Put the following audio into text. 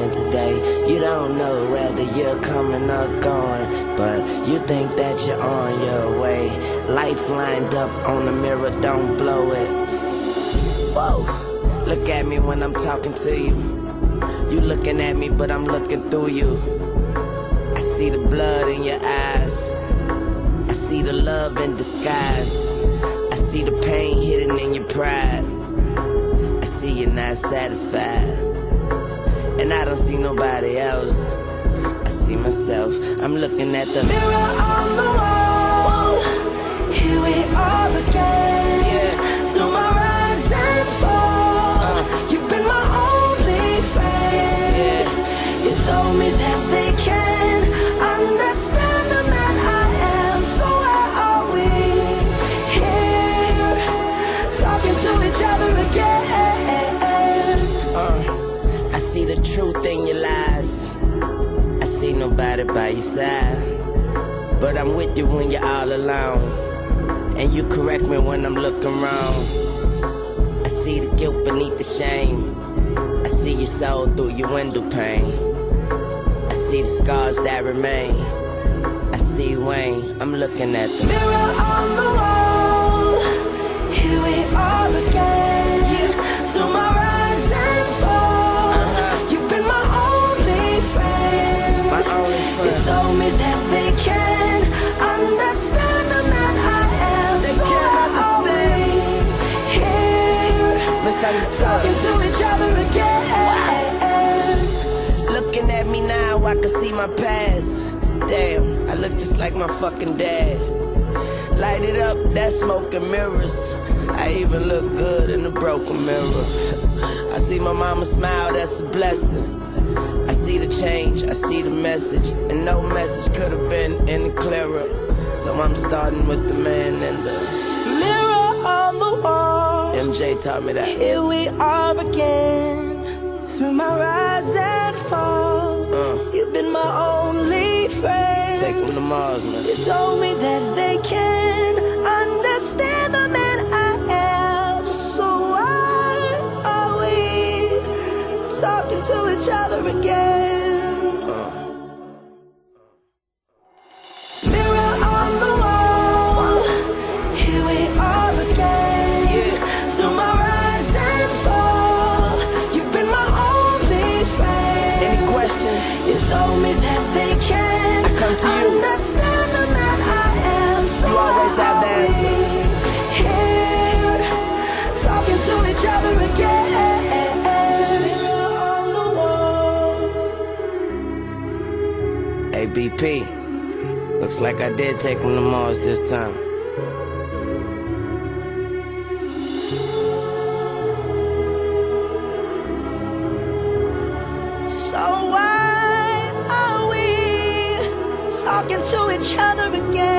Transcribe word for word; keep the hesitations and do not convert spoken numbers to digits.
feeling today. You don't know whether you're coming or going, but you think that you're on your way. Life lined up on the mirror, don't blow it. Whoa, look at me when I'm talking to you. You looking at me, but I'm looking through you. I see the blood in your eyes. I see the love in disguise. I see the pain hidden in your pride. I see you're not satisfied. And I don't see nobody else. I see myself. I'm looking at the mirror on the wall. Here we are again. Yeah. Through my rise and fall. Uh, You've been my only friend. Yeah. You told me that they can understand the man I am. So why are we here talking to each other again? Uh, I see the truth in your lies. I see nobody by your side, but I'm with you when you're all alone, and you correct me when I'm looking wrong. I see the guilt beneath the shame. I see your soul through your window pane. I see the scars that remain. I see Wayne, I'm looking at the mirror on the wall. Here we are again. Yeah. Through my rise and fall. Uh-huh. You've been my only friend. My only friend. You told me that they can understand the man I am. They so can't understand. Here, talking to each other again. Looking at me now, I can see my past. Damn, I look just like my fucking dad. Light it up, that smoke and mirrors. I even look good in the broken mirror. I see my mama smile, that's a blessing. I see the change, I see the message, and no message could have been any clearer. So I'm starting with the man in the mirror on the wall. M J taught me that. Here we are again. Through my rise and fall. uh. You've been my only friend. Take them to Mars, man. You told me that they can understand the man I am. So why are we talking to each other again? uh. Mirror on the wall. Here we are again. Yeah. Through my rise and fall. You've been my only friend. Any questions? You told me that they can I come to you. Understand the man I am. So you always have the answer. Here, talking to each other again. On the wall. Hey, B P. Looks like I did take him to Mars this time. So why are we talking to each other again?